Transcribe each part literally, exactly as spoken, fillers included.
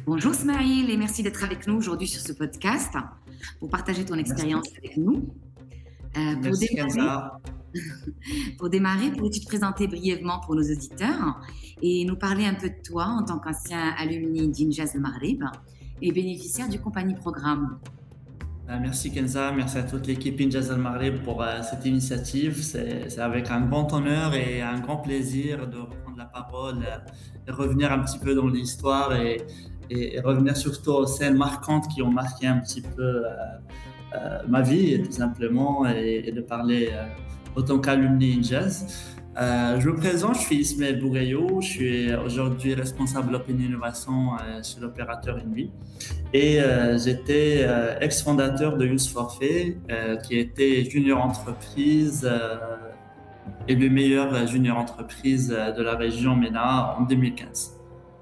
Bonjour Smaïl et merci d'être avec nous aujourd'hui sur ce podcast pour partager ton expérience Merci. avec nous. Euh, pour Merci démarrer, Kenza. pour démarrer, pourrais-tu te présenter brièvement pour nos auditeurs et nous parler un peu de toi en tant qu'ancien alumni d'Injaz El Maghreb et bénéficiaire du compagnie programme? Euh, Merci Kenza, merci à toute l'équipe Injaz Al Maghreb pour euh, cette initiative. C'est, c'est avec un grand honneur et un grand plaisir de reprendre la parole euh, et revenir un petit peu dans l'histoire et, et- et revenir surtout aux scènes marquantes qui ont marqué un petit peu euh, euh, ma vie, tout simplement, et, et de parler euh, autant qu'alumni Injaz. Euh, je me présente, je suis Ismaël Bougayo, je suis aujourd'hui responsable Open Innovation euh, chez l'opérateur Invi. Et euh, j'étais euh, ex-fondateur de Youth Forfait, euh, qui était junior entreprise euh, et le meilleur junior entreprise euh, de la région MENA en deux mille quinze.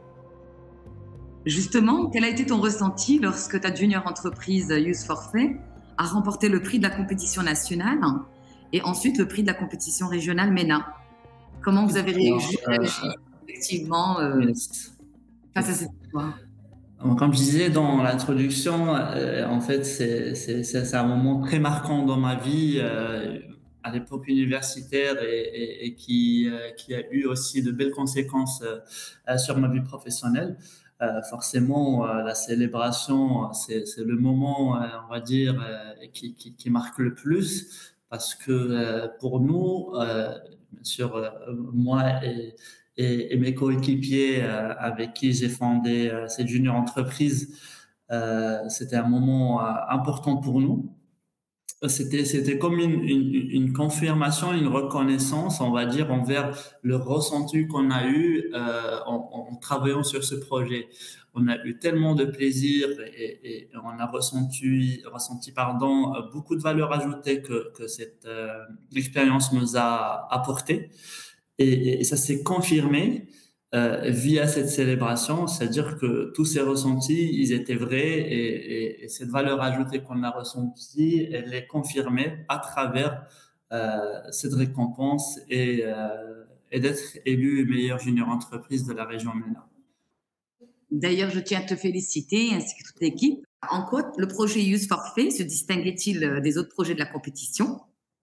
Justement, quel a été ton ressenti lorsque ta junior entreprise Youth Forfait a remporté le prix de la compétition nationale et ensuite le prix de la compétition régionale MENA? Comment vous avez Alors, réagi, euh, réagi effectivement euh, yes, face à yes. cette histoire? Donc, comme je disais dans l'introduction, euh, en fait, c'est, c'est, c'est c'est un moment très marquant dans ma vie, euh, à l'époque universitaire et, et, et qui, euh, qui a eu aussi de belles conséquences euh, euh, sur ma vie professionnelle. Euh, forcément, euh, la célébration, c'est, c'est le moment, euh, on va dire, euh, qui, qui, qui marque le plus parce que euh, pour nous, euh, bien sûr, euh, moi et et, et mes coéquipiers euh, avec qui j'ai fondé euh, cette junior entreprise, euh, c'était un moment euh, important pour nous. C'était, c'était comme une, une, une confirmation, une reconnaissance, on va dire, envers le ressenti qu'on a eu euh, en, en travaillant sur ce projet. On a eu tellement de plaisir et, et on a ressenti, ressenti pardon, beaucoup de valeur ajoutée que, que cette euh, expérience nous a apporté. Et, et ça s'est confirmé euh, via cette célébration, c'est-à-dire que tous ces ressentis, ils étaient vrais et, et, et cette valeur ajoutée qu'on a ressentie, elle est confirmée à travers euh, cette récompense et, euh, et d'être élu meilleur junior entreprise de la région MENA. D'ailleurs, je tiens à te féliciter ainsi que toute l'équipe. En quoi le projet Youth Forfait se distinguait-il euh, des autres projets de la compétition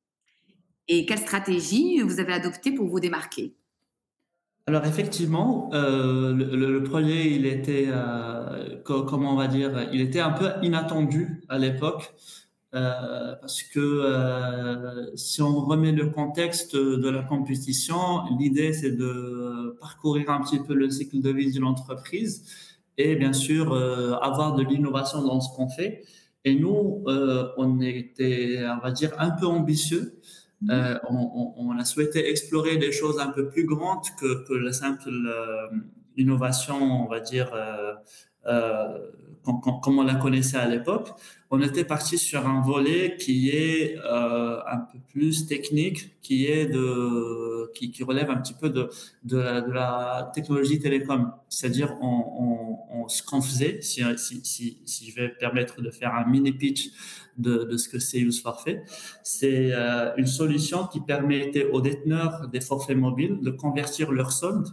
et quelle stratégie vous avez adoptée pour vous démarquer? Alors effectivement, euh, le, le- le projet, il était, euh, co- comment on va dire, il était un peu inattendu à l'époque. Euh, parce que euh, si on remet le contexte de la compétition, l'idée c'est de parcourir un petit peu le cycle de vie de l'entreprise et bien sûr euh, avoir de l'innovation dans ce qu'on fait. Et nous, euh, on était, on va dire, un peu ambitieux. Euh, on, on- on a souhaité explorer des choses un peu plus grandes que, que la simple euh, innovation, on va dire, euh, euh, com- com- comme on la connaissait à l'époque. On était parti sur un volet qui est euh, un peu plus technique, qui est de, qui, qui relève un petit peu de, de, la, de la technologie télécom. C'est-à-dire, on, on, on- ce qu'on faisait, si, si, si, si je vais permettre de faire un mini pitch de, de ce que c'est Use Forfait, c'est euh, une solution qui permettait aux déteneurs des forfaits mobiles de convertir leur solde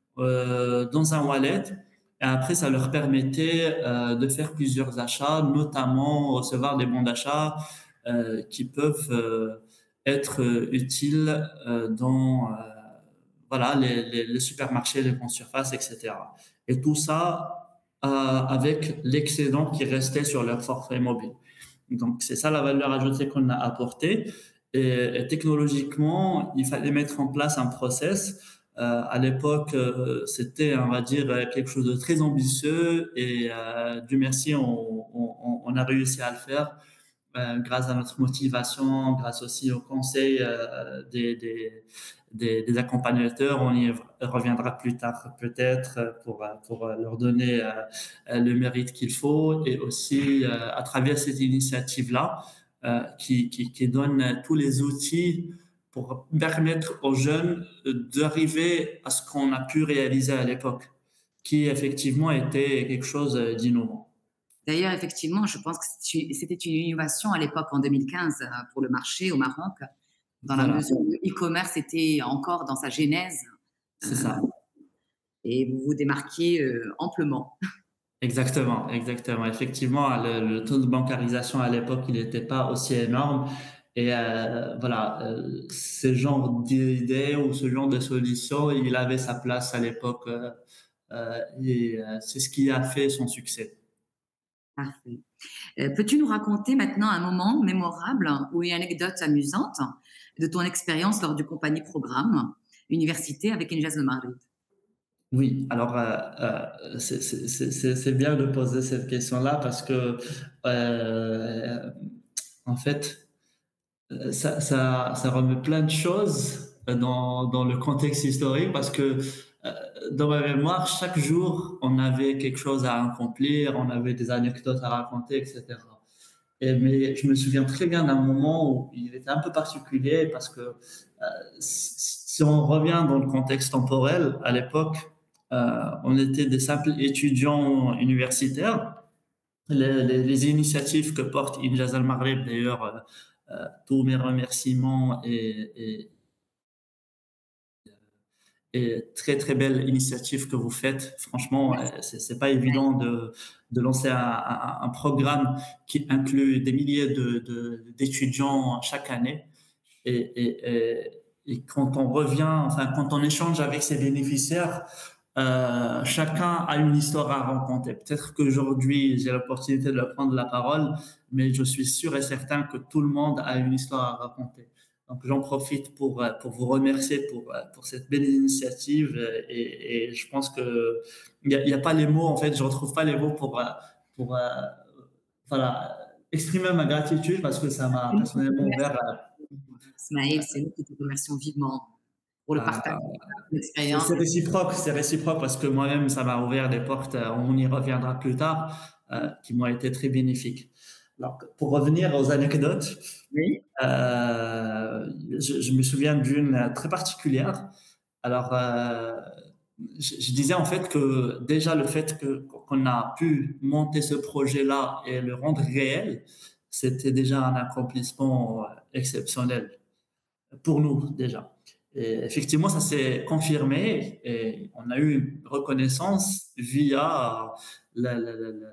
euh, dans un wallet. Et après, ça leur permettait euh, de faire plusieurs achats, notamment recevoir des bons d'achat euh, qui peuvent euh, être euh, utiles euh, dans euh, voilà, les, les, les supermarchés, les grandes surfaces, et cetera. Et tout ça euh, avec l'excédent qui restait sur leur forfait mobile. Donc, c'est ça la valeur ajoutée qu'on a apportée. Et, et technologiquement, il fallait mettre en place un process. Euh, à l'époque, euh, c'était, on va dire, quelque chose de très ambitieux et euh, Dieu merci, on, on, on a réussi à le faire euh, grâce à notre motivation, grâce aussi au conseil euh, des, des, des, des accompagnateurs. On y reviendra plus tard peut-être pour, pour leur donner euh, le mérite qu'il faut et aussi euh, à travers cette initiative-là euh, qui, qui, qui donne tous les outils pour permettre aux jeunes d'arriver à ce qu'on a pu réaliser à l'époque, qui effectivement était quelque chose d'innovant. D'ailleurs, effectivement, je pense que c'était une innovation à l'époque, en deux mille quinze, euh, pour le marché au Maroc, dans la Voilà, mesure où le e-commerce était encore dans sa genèse c'est ça. et vous vous démarquiez euh, amplement. Exactement, exactement. Effectivement, le, le taux de bancarisation à l'époque, il n'était pas aussi énorme. Et euh, voilà, euh, ce genre d'idée ou ce genre de solution, il avait sa place à l'époque euh, euh, et euh, c'est ce qui a fait son succès. Parfait. Euh, peux-tu nous raconter maintenant un moment mémorable ou une anecdote amusante de ton expérience lors du compagnie programme université avec Injaz Le Maghreb? Oui, alors euh, euh, c'est c'est- c'est- c'est- c'est bien de poser cette question-là parce que euh, en fait, Euh, ça, ça, ça remet plein de choses dans, dans le contexte historique parce que euh, dans ma mémoire, chaque jour, on avait quelque chose à accomplir, on avait des anecdotes à raconter, et cetera. Et, mais je me souviens très bien d'un moment où il était un peu particulier parce que euh, si si on revient dans le contexte temporel, à l'époque, euh, on était des simples étudiants universitaires. Les, les- les initiatives que porte Injaz Al Maghreb, d'ailleurs, euh, euh, tous mes remerciements et, et, et très très belle initiative que vous faites. Franchement, euh, c'est c'est pas évident de, de lancer un, un- un programme qui inclut des milliers de, de- d'étudiants chaque année. Et, et, et, et quand on revient, enfin, quand on échange avec ses bénéficiaires, euh, chacun a une histoire à raconter. Peut-être qu'aujourd'hui, j'ai l'opportunité de prendre la parole, mais je suis sûr et certain que tout le monde a une histoire à raconter. Donc, j'en profite pour, euh, pour vous remercier pour, euh, pour cette belle initiative euh, et, et je pense que il n'y a, il y a pas les mots, en fait, je retrouve pas les mots pour, euh, pour euh, voilà, exprimer ma gratitude parce que ça m'a C'est nous qui te personnellement ouvert remercions. à, Ismaël, c'est nous qui te remercions vivement pour le partage à, de C'est l'expérience. c'est réciproque, c'est réciproque parce que moi-même, ça m'a ouvert des portes, euh, on y reviendra plus tard, euh, qui m'ont été très bénéfiques. Alors, pour revenir aux anecdotes, Oui. euh, je, je me souviens d'une très particulière. Alors, euh, je, je disais en fait que déjà le fait que qu'on a pu monter ce projet-là et le rendre réel, c'était déjà un accomplissement euh, exceptionnel pour nous déjà. Et effectivement, ça s'est confirmé et on a eu une reconnaissance via la, la, la, la,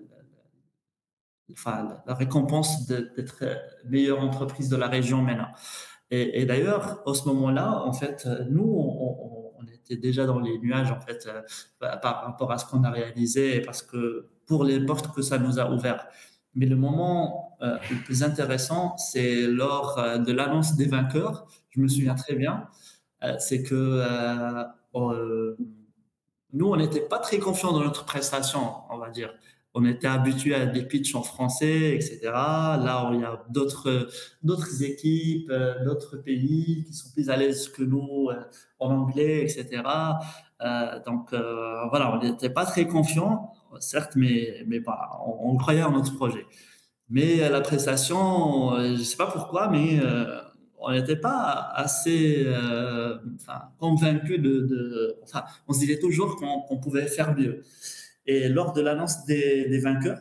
enfin, la récompense d'être meilleure entreprise de la région maintenant. Et, et d'ailleurs, à ce moment-là, en fait, nous, on, on, on était déjà dans les nuages en fait euh, par rapport à ce qu'on a réalisé, parce que pour les portes que ça nous a ouvertes. Mais le moment euh, le plus intéressant, c'est lors euh, de l'annonce des vainqueurs. Je me souviens très bien. Euh, c'est que euh, on, euh, nous, on n'était pas très confiants dans notre prestation, on va dire. On était habitué à des pitchs en français, et cetera. Là, il y a d'autres d'autres équipes, euh, d'autres pays qui sont plus à l'aise que nous euh, en anglais, et cetera. Euh, donc euh, voilà, on n'était pas très confiants, certes, mais mais bah, on, on croyait en notre projet. Mais euh, la prestation, euh, je ne sais pas pourquoi, mais euh, on n'était pas assez euh, enfin, convaincus de, de- Enfin, on se disait toujours qu'on qu'on pouvait faire mieux. Et lors de l'annonce des, des vainqueurs,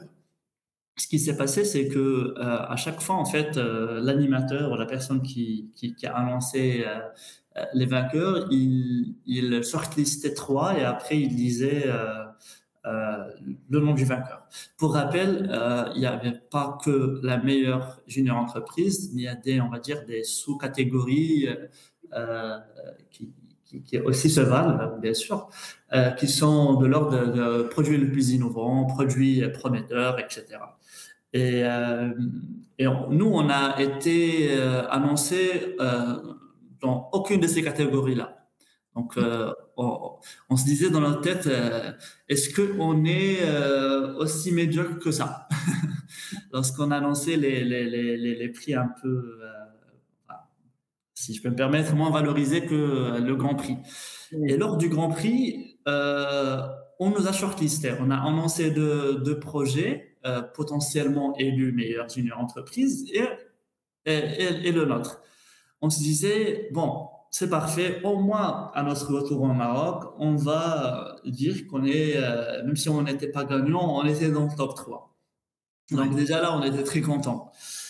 ce qui s'est passé, c'est que euh, à chaque fois, en fait, euh, l'animateur ou la personne qui, qui, qui a annoncé euh, euh, les vainqueurs, il, il shortlistait trois et après il disait euh, euh, le nom du vainqueur. Pour rappel, euh, il n'y avait pas que la meilleure junior entreprise, mais il y a des, on va dire, des sous-catégories euh, qui, qui, qui aussi se valent, bien sûr, euh, qui sont de l'ordre de, de produits le plus innovants, produits prometteurs, et cetera. Et, euh, et on- nous, on a été euh, annoncé euh, dans aucune de ces catégories-là. Donc, euh, on, on se disait dans notre tête, euh, est-ce qu'on est euh, aussi médiocre que ça? Lorsqu'on a annoncé les, les, les, les, les prix un peu, euh, enfin, si je peux me permettre, moins valorisés que euh, le Grand Prix. Et Oui. lors du Grand Prix, euh, on nous a shortlisté. On a annoncé deux, deux projets euh, potentiellement élus meilleure junior entreprise et, et, et, et le nôtre. On se disait, bon, c'est parfait, au moins à notre retour au Maroc, on va euh, dire qu'on est, euh, même si on n'était pas gagnant, on était dans le top trois. Donc Ouais. déjà là, on était très contents.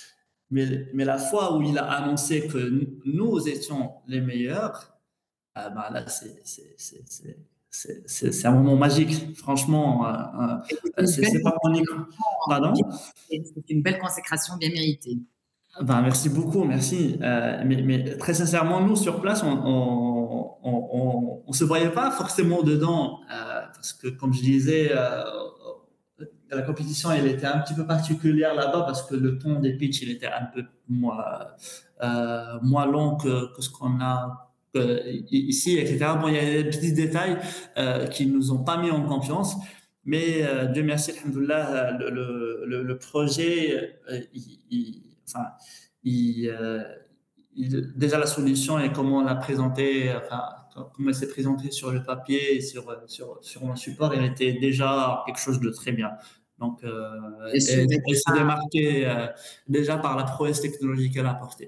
Mais, mais la fois où il a annoncé que nous étions les meilleurs, ah ben là, c'est, c'est, c'est, c'est, c'est c'est c'est un moment magique. Franchement, heu Et c'est heu, une c'est belle c'est pas mon éco consécration pardon? bien méritée. C'est une belle consécration bien méritée. Ben, merci beaucoup, merci. Heu, mais mais très sincèrement, nous, sur place, on on on on on se voyait pas forcément dedans, heu, parce que comme je disais, heu, la compétition, elle était un petit peu particulière là-bas parce que le temps des pitchs, il était un peu moins, heu, moins long que que ce qu'on a, heu, i ici et cetera. Bon, il y a des petits détails, heu, qui nous ont pas mis en confiance, mais heu, Dieu merci, alhamdoulilah, le le le le projet, heu, il il enfin, il, euh, il- déjà la solution et comment on l'a présenté, enfin, comment elle s'est présentée sur le papier et sur, sur, sur mon support, elle était déjà quelque chose de très bien. Donc, euh, Bien sûr, elle, mais elle se ça, démarquait euh, déjà par la prouesse technologique qu'elle a apportée.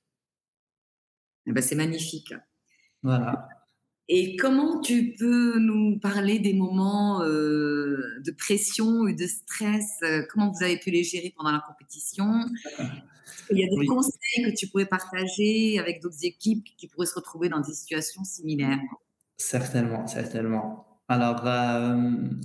eh ben, c'est magnifique. Voilà. Et comment tu peux nous parler des moments euh, de pression ou de stress? euh, Comment vous avez pu les gérer pendant la compétition? Est-ce qu'il y a des Oui, conseils que tu pourrais partager avec d'autres équipes qui pourraient se retrouver dans des situations similaires? certainement, certainement. Alors, euh,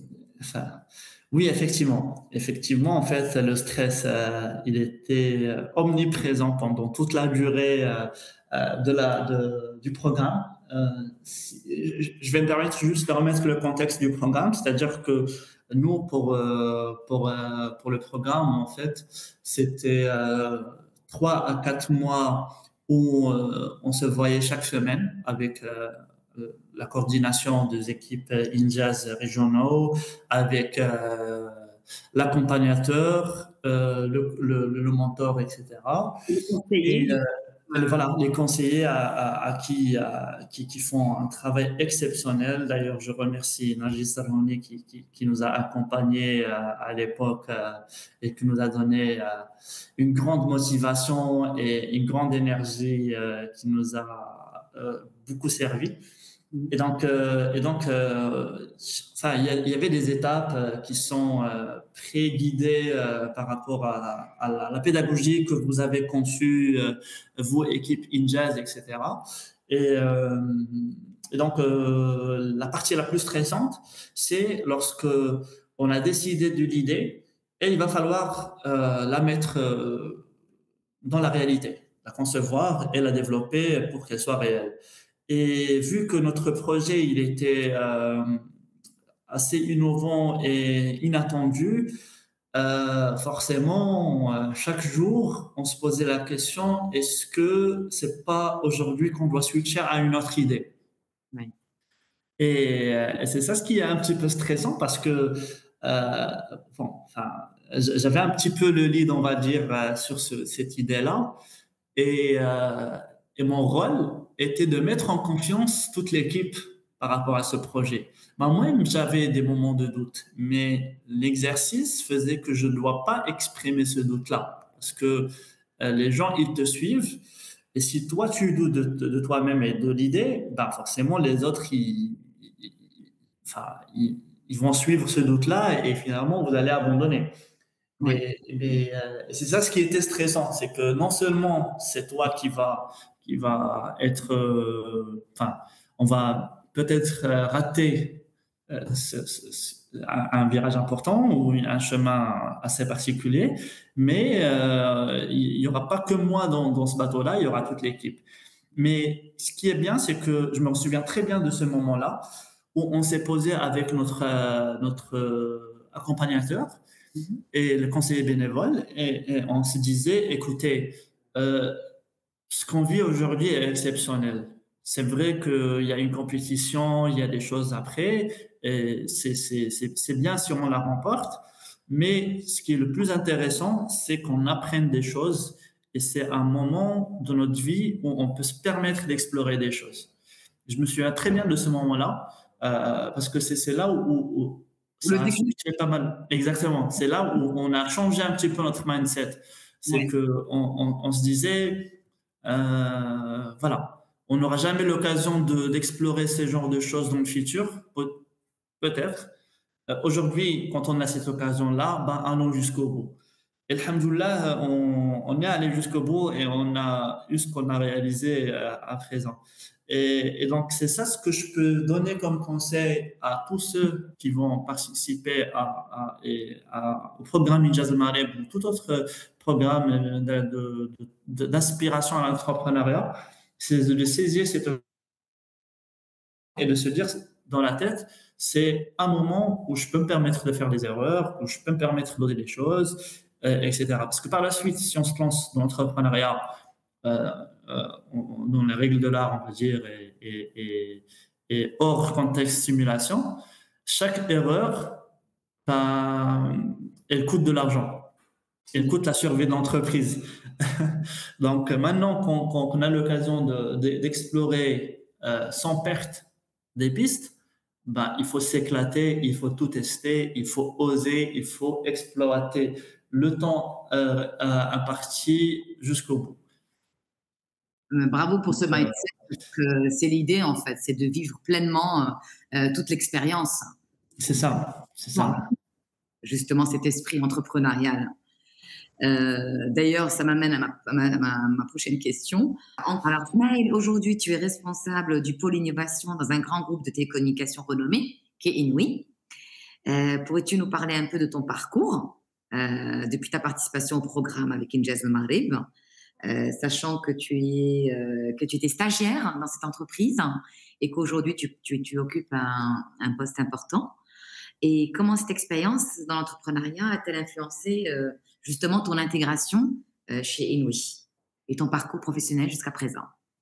enfin, oui, effectivement. Effectivement, en fait, le stress, euh, il était euh, omniprésent pendant toute la durée euh, euh, de la, de- du programme. Euh, si- je je vais me permettre juste de remettre le contexte du programme, c'est-à-dire que nous, pour, euh, pour, euh, pour le programme, en fait, c'était euh, trois à quatre mois où euh, on se voyait chaque semaine avec euh, euh, la coordination des équipes INJAZ régionaux, avec euh, l'accompagnateur, euh, le, le, le mentor, et cetera. Les conseillers, Et du euh, coup, et euh, voilà, les conseillers à, à, à qui, à, qui, qui font un travail exceptionnel. D'ailleurs, je remercie Najis Sarhouni qui, qui, qui nous a accompagnés euh, à l'époque euh, et qui nous a donné euh, une grande motivation et une grande énergie euh, qui nous a euh, beaucoup servi. Et donc, euh, et donc euh, enfin, il y, a- il y avait des étapes euh, qui sont euh, pré-guidées euh, par rapport à, à la, la pédagogie que vous avez conçue, euh, vous, équipe InJazz, et cetera. Et, euh, et donc, euh, la partie la plus stressante, c'est lorsque on a décidé de l'idée et il va falloir euh, la mettre euh, dans la réalité, la concevoir et la développer pour qu'elle soit réelle. Et vu que notre projet, il était euh, assez innovant et inattendu, euh, forcément, euh, chaque jour, on se posait la question, est-ce que c'est pas aujourd'hui qu'on doit switcher à une autre idée? ouais. Et, euh, et c'est ça ce qui est un petit peu stressant parce que euh, bon, enfin, j'avais un petit peu le lead, on va dire, euh, sur ce- cette idée-là. Et, euh, et mon rôle était de mettre en confiance toute l'équipe par rapport à ce projet. Bah, moi-même, j'avais des moments de doute, mais l'exercice faisait que je ne dois pas exprimer ce doute-là. Parce que euh, les gens, ils te suivent. Et si toi, tu doutes de, de- de toi-même et de l'idée, bah, forcément, les autres, ils, ils- enfin, ils, ils vont suivre ce doute-là et finalement, vous allez abandonner. Ouais. Mais, mais euh, c'est ça ce qui était stressant, c'est que non seulement c'est toi qui va qui va être, euh, enfin, on va peut-être euh, rater euh, ce- ce- ce- un, un virage important ou un chemin assez particulier, mais euh, il y aura pas que moi dans, dans ce bateau-là, il y aura toute l'équipe. Mais ce qui est bien, c'est que je me souviens très bien de ce moment-là où on s'est posé avec notre euh, notre euh, accompagnateur Mhm. et le conseiller bénévole et, et on se disait, écoutez, euh, ce qu'on vit aujourd'hui est exceptionnel. C'est vrai qu'il y a une compétition, il y a des choses après, et c'est c'est- c'est- c'est bien si on la remporte, mais ce qui est le plus intéressant, c'est qu'on apprenne des choses et c'est un moment de notre vie où on peut se permettre d'explorer des choses. Je me souviens très bien de ce moment-là, euh, parce que c'est c'est là où, où- où Le ça a déclic, switché pas mal. Exactement. C'est là où on a changé un petit peu notre mindset. C'est ouais. que on, on- on se disait, euh, voilà, on n'aura jamais l'occasion de- d'explorer ce genre de choses dans le futur, peut- peut-être. Euh, Aujourd'hui, quand on a cette occasion-là, ben, allons jusqu'au bout. Et alhamdoulilah, on, on est allé jusqu'au bout et on a eu ce qu'on a réalisé euh, à présent. Et, et donc, c'est ça ce que je peux donner comme conseil à tous ceux qui vont participer à, à- et à- au programme Injaz al-Maghreb ou tout autre programme de- de- de- d'aspiration à l'entrepreneuriat, c'est de saisir cette et de se dire dans la tête, c'est un moment où je peux me permettre de faire des erreurs, où je peux me permettre d'oser des choses, euh, et cetera. Parce que par la suite, si on se lance dans l'entrepreneuriat, euh, euh, on- dans les règles de l'art, on va dire, et, et, et- et hors contexte simulation, chaque erreur, ben, elle coûte de l'argent. Elle coûte la survie de l'entreprise. Donc maintenant qu'on qu'on- qu'on a l'occasion de- de- d'explorer euh, sans perte des pistes, ben, il faut s'éclater, il faut tout tester, il faut oser, il faut exploiter le temps euh, euh, imparti jusqu'au bout. Euh, Bravo pour ce Donc, euh, mindset. Que c'est l'idée, en fait, c'est de vivre pleinement euh, euh, toute l'expérience. c'est ça, c'est Voilà, ça. justement, cet esprit entrepreneurial. Euh, D'ailleurs, ça m'amène à, ma, à ma- à ma- ma prochaine question. En- Alors, Smaïl, aujourd'hui, tu es responsable du pôle innovation dans un grand groupe de télécommunications renommé, qui est Inouï. Euh, pourrais-tu nous parler un peu de ton parcours euh, depuis ta participation au programme avec Injaz al Maghrib, euh, sachant que tu, es, euh, que tu étais stagiaire dans cette entreprise et qu'aujourd'hui tu, tu, tu occupes un, un poste important. Et comment cette expérience dans l'entrepreneuriat a-t-elle influencé euh, justement ton intégration euh, chez Inouï et ton parcours professionnel jusqu'à présent?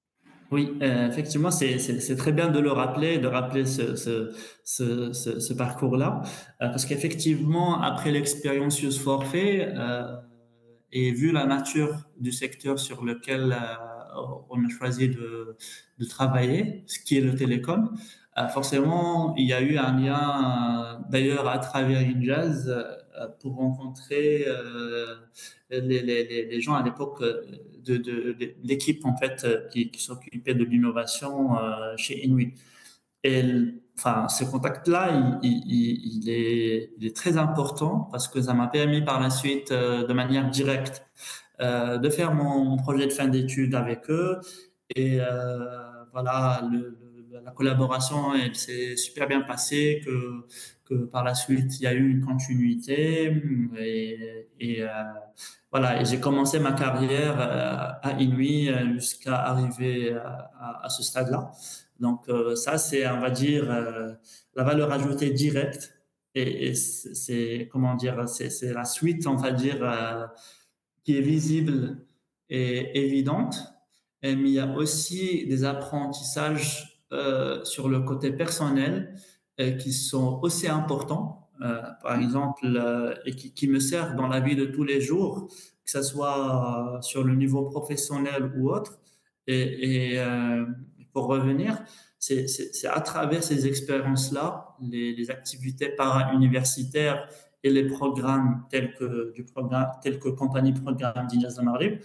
Oui, euh, effectivement, c'est c'est- c'est très bien de le rappeler, de rappeler ce, ce, ce, ce, ce parcours-là, euh, parce qu'effectivement, après l'expérience Use Forfait, euh, et vu la nature du secteur sur lequel euh, on a choisi de, de travailler, ce qui est le télécom, euh, forcément, il y a eu un lien, euh, d'ailleurs, à travers Injaz, euh, pour rencontrer euh, les, les, les les gens à l'époque euh, de, de, de l'équipe en fait euh, qui, qui s'occupait de l'innovation euh, chez Inuit. Et enfin, ce contact-là, il, il, il, est, il est très important parce que ça m'a permis par la suite, euh, de manière directe, euh, de faire mon, mon projet de fin d'études avec eux. Et euh, voilà, le, le- la collaboration, elle s'est super bien passée, que, que par la suite, il y a eu une continuité. Et, et euh, voilà, et j'ai commencé ma carrière euh, à Inouï euh, jusqu'à arriver à, à, à ce stade-là. Donc euh, ça, c'est, on va dire, euh, la valeur ajoutée directe. Et, et c'est, c'est- comment dire, c'est, c'est la suite, on va dire, euh, qui est visible et évidente. Et, mais il y a aussi des apprentissages euh, sur le côté personnel euh, qui sont aussi importants. Euh, par exemple, euh, et qui, qui me servent dans la vie de tous les jours, que ce soit sur le niveau professionnel ou autre. Et, et euh, pour revenir, c'est c'est- c'est à travers ces expériences-là, les, les activités para-universitaires et les programmes tels que du programme tels que compagnie programme d'Injaz Maghrib,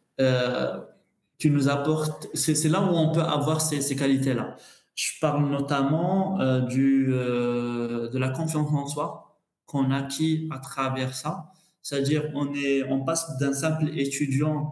euh, qui nous apportent. C'est c'est là où on peut avoir ces, ces qualités-là. Je parle notamment euh, du euh, de la confiance en soi qu'on acquit à travers ça. C'est-à-dire on est on passe d'un simple étudiant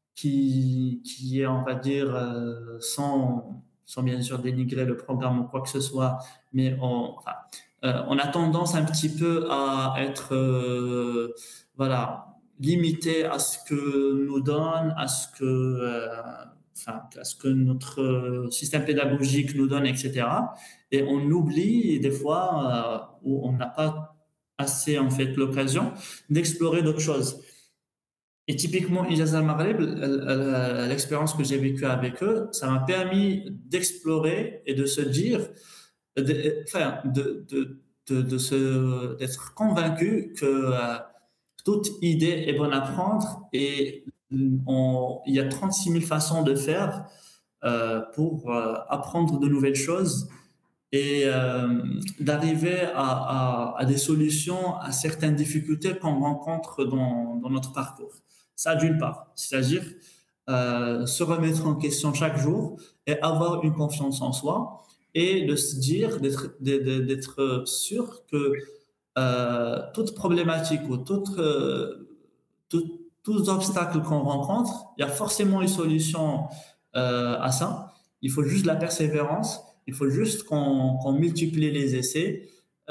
qui, qui est, on va dire, euh, sans, sans bien sûr dénigrer le programme ou quoi que ce soit, mais on, enfin, euh, on a tendance un petit peu à être, euh, voilà, limité à ce que nous donne, à ce que, euh, enfin, à ce que notre système pédagogique nous donne, et cetera. Et on oublie des fois, euh, où on n'a pas assez, en fait, l'occasion d'explorer d'autres choses. Et typiquement, Ijaz al-Maghreb, l'expérience que j'ai vécue avec eux, ça m'a permis d'explorer et de se dire, de, enfin, de, de, de, de se, d'être convaincu que euh, toute idée est bonne à prendre et on, il y a trente-six mille façons de faire euh, pour euh, apprendre de nouvelles choses et euh, d'arriver à, à, à des solutions à certaines difficultés qu'on rencontre dans, dans notre parcours. Ça, d'une part, c'est-à-dire euh, se remettre en question chaque jour et avoir une confiance en soi et de se dire, d'être, d'être sûr que euh, toute problématique ou toute, euh, tout, tous obstacles qu'on rencontre, il y a forcément une solution euh, à ça Il faut juste de la persévérance. Il faut juste qu'on qu'on multiplie les essais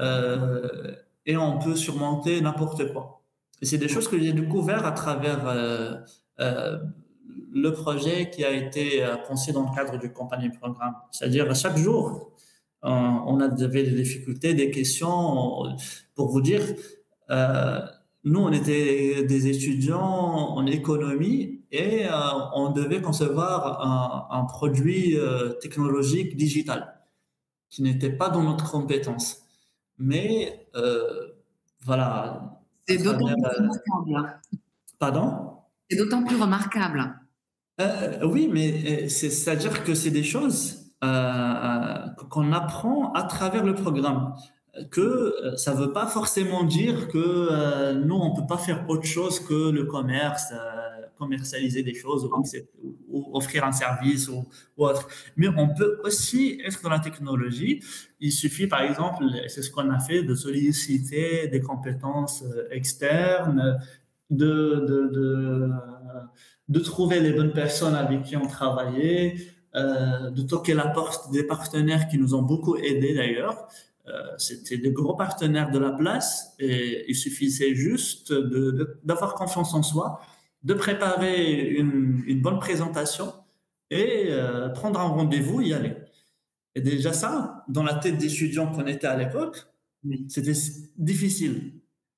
euh, et on peut surmonter n'importe quoi. Et c'est des choses que j'ai découvert à travers euh, euh, le projet qui a été euh, conçu dans le cadre du compagnie programme. C'est-à-dire, chaque jour, on, on avait des difficultés, des questions. Pour vous dire, euh, nous, on était des étudiants en économie et euh, on devait concevoir un, un produit euh, technologique digital qui n'était pas dans notre compétence. Mais euh, voilà, à C'est d'autant travers... plus euh, remarquable. pardon? C'est d'autant plus remarquable. Euh, oui, mais euh, c'est- c'est-à-dire que c'est des choses euh, euh, qu'on apprend à travers le programme. Que euh, ça ne veut pas forcément dire que euh, nous, on ne peut pas faire autre chose que le commerce, euh, commercialiser des choses ou, accep- ou offrir un service ou, ou autre. Mais on peut aussi être dans la technologie. Il suffit, par exemple, c'est ce qu'on a fait, de solliciter des compétences euh, externes, de, de, de, de trouver les bonnes personnes avec qui on travaillait, euh, de toquer la porte des partenaires qui nous ont beaucoup aidés d'ailleurs. Euh, c'était des gros partenaires de la place et il suffisait juste de, de, d'avoir confiance en soi, de préparer une, une bonne présentation et euh, prendre un rendez-vous, y aller. Et déjà ça, dans la tête d'étudiants qu'on était à l'époque, Oui. c'était difficile.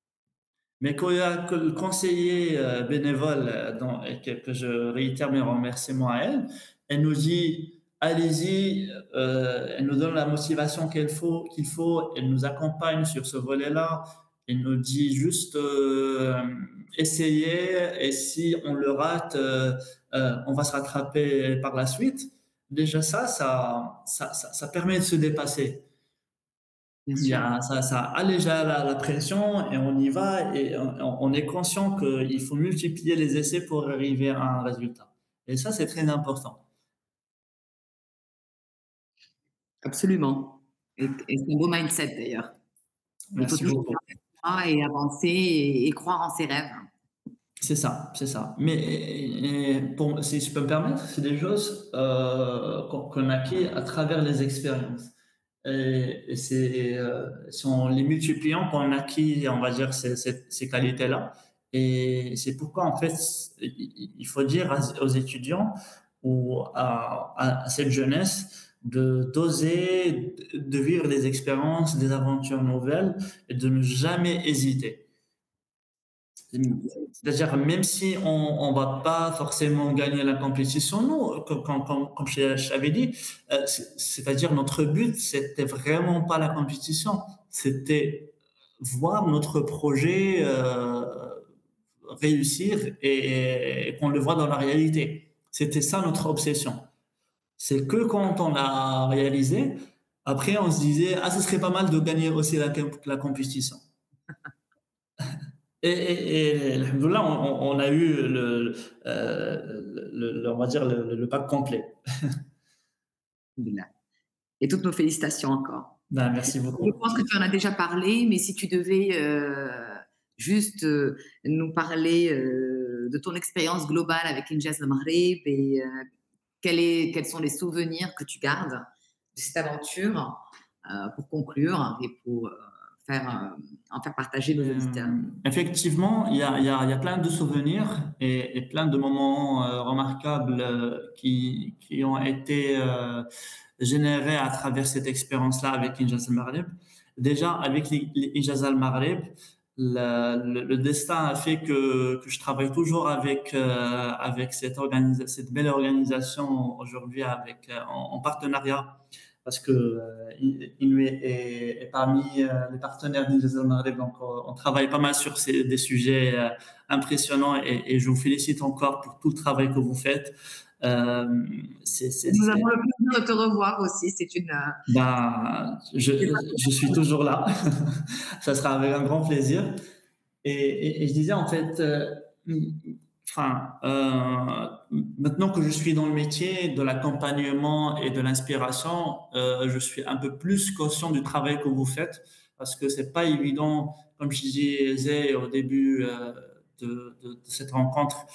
Mais quand il y a que le conseiller euh, bénévole, euh, dont- et que, que je réitère mes remerciements à elle, elle nous dit, allez-y, euh, elle nous donne la motivation qu'il faut, qu'il faut, elle nous accompagne sur ce volet-là, elle nous dit juste, euh, essayez, et si on le rate, euh, euh, on va se rattraper par la suite. Déjà ça, ça, ça, ça, ça permet de se dépasser. Bien Il y sûr. a, ça, ça allège la, la pression et on y va et on, on est conscient qu'il faut multiplier les essais pour arriver à un résultat. Et ça, c'est très important. Absolument. Et, et c'est un beau mindset d'ailleurs. Il faut Merci toujours beaucoup. faire ça et avancer et, et croire en ses rêves. C'est ça, c'est ça. Mais et- et pour, si je peux me permettre, c'est des choses euh, qu'on qu'on acquit à travers les expériences. Et, et c'est euh, c'est en les multipliant qu'on acquit, on va dire, ces, ces, ces qualités-là. Et c'est pourquoi, en fait, il il faut dire à- aux étudiants ou à, à, à cette jeunesse de d'oser, de vivre des expériences, des aventures nouvelles et de ne jamais hésiter. C'est-à-dire, même si on ne va pas forcément gagner la compétition, nous, comme, comme, comme, comme je, je t'avais dit, euh, c'est- c'est-à-dire notre but, c'était vraiment pas la compétition, c'était voir notre projet euh, réussir et, et qu'on le voit dans la réalité. C'était ça notre obsession. C'est que quand on l'a réalisé, après on se disait, ah, ce serait pas mal de gagner aussi la, la compétition. Et, et, et alhamdoulilah, on, on a eu le, euh, le, le- on va dire le, le pack complet. Alhamdoulilah. Et toutes nos félicitations encore. Ben, merci Je beaucoup. pense que tu en as déjà parlé, mais si tu devais euh, juste euh, nous parler euh, de ton expérience globale avec Injaz Le Maghreb et euh, quel est, quels sont les souvenirs que tu gardes de cette aventure euh, pour conclure et pour euh, faire, euh, en faire partager nos auditeurs. Euh, effectivement, il y a, il y a, il y a plein de souvenirs et, et plein de moments euh, remarquables euh, qui, qui ont été euh, générés à travers cette expérience-là avec Injaz al-Maghreb. Déjà, avec l'I- l'Injaz al-Maghreb, le, le, le destin a fait que, que je travaille toujours avec, euh, avec cette, organisa- cette belle organisation aujourd'hui avec, euh, en, en partenariat parce que euh, Inuit est, est parmi euh, les partenaires d'Injaz al-Maghreb, donc euh, on travaille pas mal sur ces, des sujets euh, impressionnants et, et je vous félicite encore pour tout le travail que vous faites. Euh, c'est, c'est, Nous c'est, avons le plaisir de te revoir aussi. C'est une. euh, ben, je, c'est pas- je suis toujours là. Ça sera avec un grand plaisir. Et, et, et je disais en fait, euh, enfin, euh, maintenant que je suis dans le métier de l'accompagnement et de l'inspiration, euh, je suis un peu plus conscient du travail que vous faites parce que c'est pas évident, comme je disais au début euh, de, de, de cette rencontre,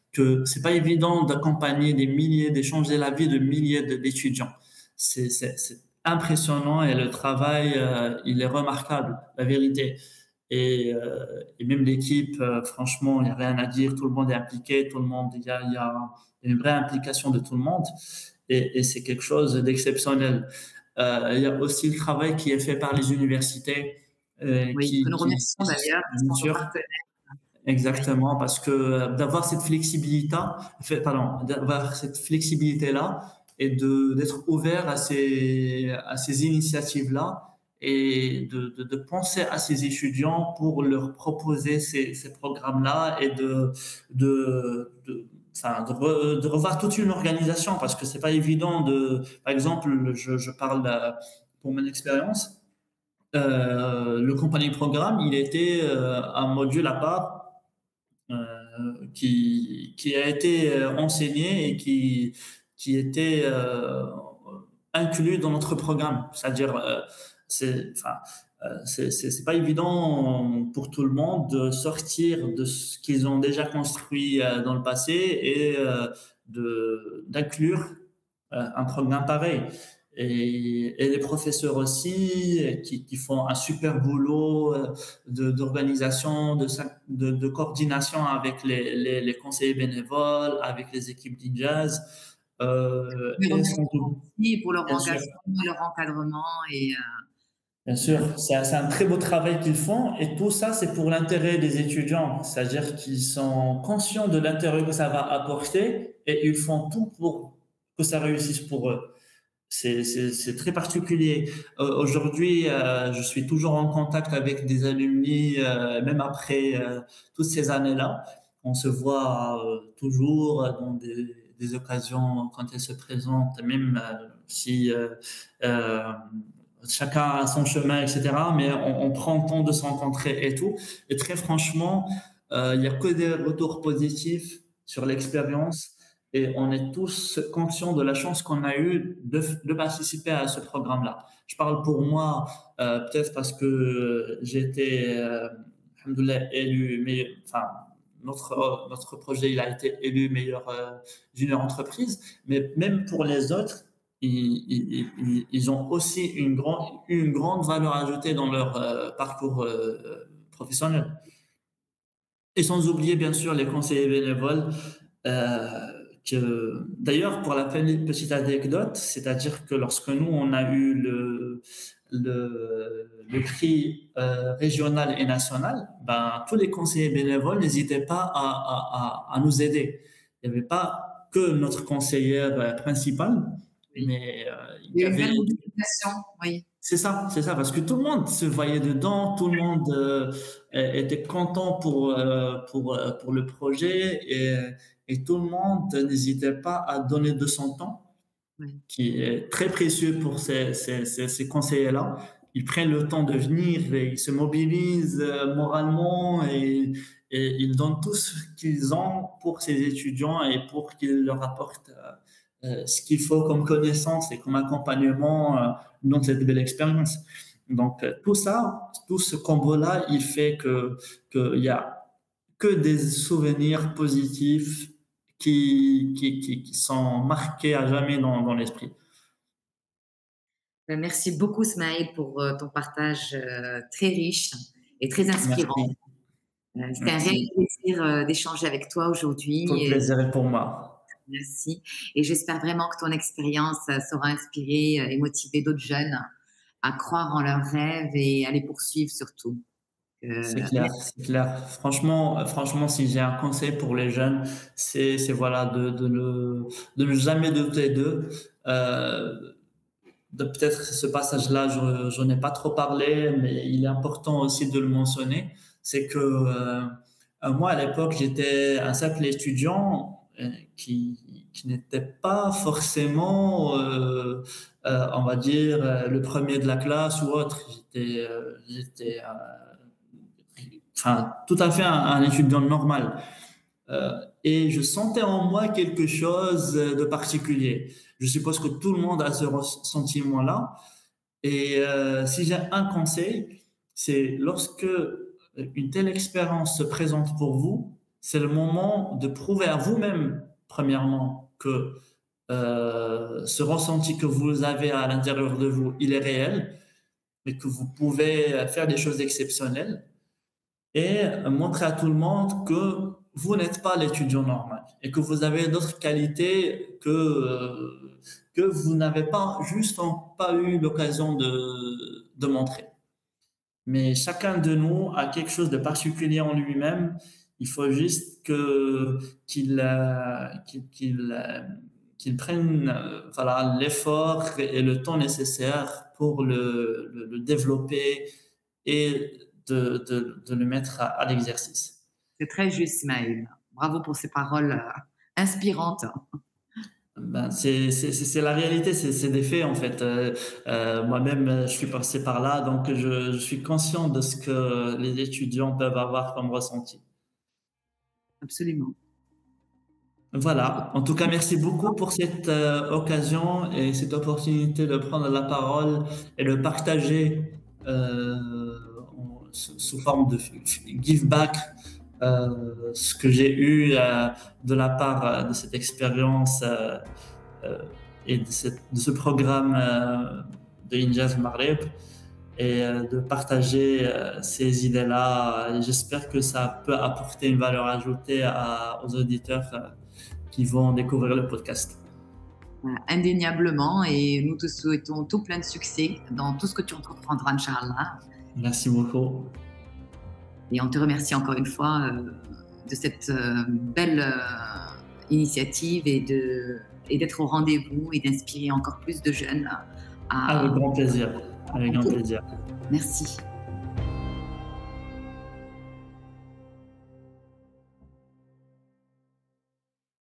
que c'est pas évident d'accompagner des milliers, d'échanger la vie de milliers de- d'étudiants. C'est, c'est, c'est impressionnant et le travail, euh, il est remarquable, la vérité. Et, euh, et même l'équipe, euh, franchement, il n'y a rien à dire. Tout le monde est impliqué, tout le monde, il y a, il y a une vraie implication de tout le monde. Et, et c'est quelque chose d'exceptionnel. Euh, il y a aussi le travail qui est fait par les universités, euh, Oui, que qui, nous qui, remercions d'ailleurs, qui bien sont nos sûr, partenaires. Oui. exactement, parce que euh, d'avoir cette flexibilité, fait- pardon, d'avoir cette flexibilité-là et de d'être ouvert à ces à ces initiatives-là et de, de, de penser à ces étudiants pour leur proposer ces, ces programmes-là et de de de, enfin, de, re- de revoir toute une organisation parce que c'est pas évident de, par exemple, je, je parle euh, pour mon expérience. Euh, le compagnie programme, il était euh, un module à part euh, qui, qui a été euh, enseigné et qui, qui était euh, inclus dans notre programme. C'est-à-dire, euh, c'est, enfin, euh, c'est, c'est c'est pas évident pour tout le monde de sortir de ce qu'ils ont déjà construit euh, dans le passé et euh, de, d'inclure euh, un programme pareil. Et, et les professeurs aussi, euh, qui, qui font un super boulot euh, de, d'organisation, de, syn- de, de coordination avec les, les, les conseillers bénévoles, avec les équipes d'e-jazz. Euh, Nous les et sans remercions doute, aussi pour leur bien sûr, engagement, leur encadrement et euh, bien sûr, voilà. c'est un, c'est un très beau travail qu'ils font et tout ça, c'est pour l'intérêt des étudiants. C'est-à-dire qu'ils sont conscients de l'intérêt que ça va apporter et ils font tout pour que ça réussisse pour eux. C'est, c'est, c'est très particulier. Euh, aujourd'hui, euh, je suis toujours en contact avec des alumni, euh, même après euh, toutes ces années-là. On se voit euh, toujours dans des, des occasions quand elles se présentent, même euh, si euh, euh, chacun a son chemin, et cetera. Mais on, on prend le temps de se rencontrer et tout. Et très franchement, euh, il n'y a que des retours positifs sur l'expérience. Et on est tous conscients de la chance qu'on a eue de, de participer à ce programme-là. Je parle pour moi, euh, peut-être parce que j'ai été, euh, alhamdoulilah, élu, mais, enfin, notre, notre projet, il a été élu meilleur euh, junior entreprise, mais même pour les autres, ils, ils, ils- ils ont aussi une, grand, une grande valeur ajoutée dans leur euh, parcours euh, professionnel. Et sans oublier, bien sûr, les conseillers bénévoles. Euh, que, d'ailleurs, pour la pe- petite anecdote, c'est-à-dire que lorsque nous, on a eu le, le, le prix euh, régional et national, ben, tous les conseillers bénévoles n'hésitaient pas à, à, à, à nous aider. Il n'y avait pas que notre conseillère euh, principale, Oui. mais euh, il Il y y a eu une avait belle mobilisation, oui. c'est ça, c'est ça, parce que tout le monde se voyait dedans, tout le monde euh, était content pour, euh, pour, euh, pour le projet et, et tout le monde n'hésitait pas à donner de son temps, Oui. qui est très précieux pour ces, ces, ces, ces conseillers-là. Ils prennent le temps de venir et ils se mobilisent euh, moralement et, et ils donnent tout ce qu'ils ont pour ces étudiants et pour qu'ils leur apportent euh, euh, ce qu'il faut comme connaissance et comme accompagnement euh, dans cette belle expérience. Donc, euh, tout ça, tout ce combo-là, il fait que, qu'il y a que des souvenirs positifs qui, qui, qui, qui sont marqués à jamais dans, dans l'esprit. Ben, merci beaucoup, Smaïl, pour euh, ton partage euh, très riche et très inspirant. Merci. Euh, C'était un réel Merci. plaisir euh, d'échanger avec toi Tout le aujourd'hui et plaisir est pour moi. merci. Et j'espère vraiment que ton expérience euh, saura inspirer euh, et motiver d'autres jeunes à croire en leurs rêves et à les poursuivre surtout. Euh, C'est clair, c'est clair. Franchement, euh, franchement, si j'ai un conseil pour les jeunes, c'est, c'est voilà, de, de ne, de ne jamais douter d'eux. Euh, de peut-être ce passage-là, je, j'en ai pas trop parlé, mais il est important aussi de le mentionner. C'est que euh, euh, moi, à l'époque, j'étais un simple étudiant euh, qui, qui n'était pas forcément, euh, euh, on va dire, euh, le premier de la classe ou autre. J'étais, euh, j'étais, euh, enfin, tout à fait un, un étudiant normal. Euh, et je sentais en moi quelque chose de particulier. Je suppose que tout le monde a ce sentiment-là. Et euh, si j'ai un conseil, c'est lorsque une telle expérience se présente pour vous, c'est le moment de prouver à vous-même, premièrement, que euh, ce ressenti que vous avez à l'intérieur de vous, il est réel et que vous pouvez faire des choses exceptionnelles et montrer à tout le monde que vous n'êtes pas l'étudiant normal et que vous avez d'autres qualités que, euh, que vous n'avez pas, juste pas eu l'occasion de, de montrer. Mais chacun de nous a quelque chose de particulier en lui-même. Il faut juste que, qu'il, euh, qu'il, qu'il, euh, qu'il prenne euh, voilà, l'effort et le temps nécessaire pour le, le, le développer et de, de, de le mettre à, à l'exercice. C'est très juste, Maël. Bravo pour ces paroles euh, inspirantes. Ben, c'est, c'est, c'est c'est la réalité, c'est, c'est des faits en fait. Euh, euh, moi-même, euh, je suis passé par là, donc je, je suis conscient de ce que les étudiants peuvent avoir comme ressenti. Absolument. Voilà. En tout cas, merci beaucoup pour cette euh, occasion et cette opportunité de prendre la parole et de partager euh, en- sous sous forme de f- f- give back euh, ce que j'ai eu euh, de la part euh, de cette expérience euh, euh, et de, cette- de ce programme euh, de Injaz Maghreb et euh, de partager euh, ces idées-là. Et j'espère que ça peut apporter une valeur ajoutée à- aux auditeurs euh, qui vont découvrir le podcast. Voilà, indéniablement. Et nous te souhaitons tout plein de succès dans tout ce que tu entreprendras, Inch'Allah. Merci beaucoup. Et on te remercie encore une fois euh, de cette euh, belle euh, initiative et de et d'être au rendez-vous et d'inspirer encore plus de jeunes à. Avec grand plaisir. Avec grand Ok. plaisir. Merci.